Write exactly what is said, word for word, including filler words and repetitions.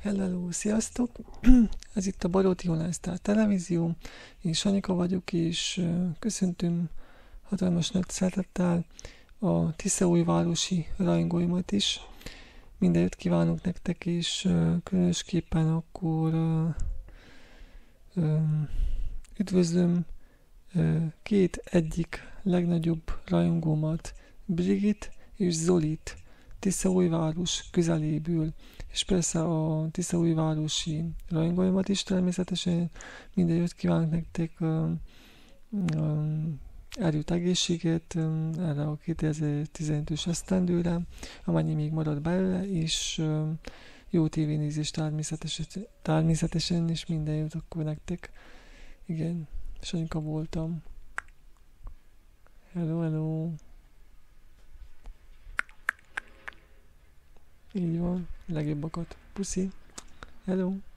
Hello, sziasztok! Ez itt a Baróti Online Sztár Televízió. Én Sanyika vagyok, és ö, köszöntöm hatalmas nagy szeretettel a Tiszaújvárosi rajongóimat is. Minden jót kívánok nektek, és ö, különösképpen akkor ö, ö, üdvözlöm ö, két egyik legnagyobb rajongómat, Brigit és Zolit, Tiszaújváros közeléből, és persze a Tiszaújvárosi rajongóimat is természetesen. Minden jót kívánok nektek, um, um, erőt, egészséget um, erre a kétezer-tizenötös esztendőre, amennyi még marad belőle, és um, jó tévénézést természetesen, természetesen, és minden jót akkor nektek. Igen, Sanyika voltam. Hello, hello. Így van, legjobbakat. Puszi. Hello.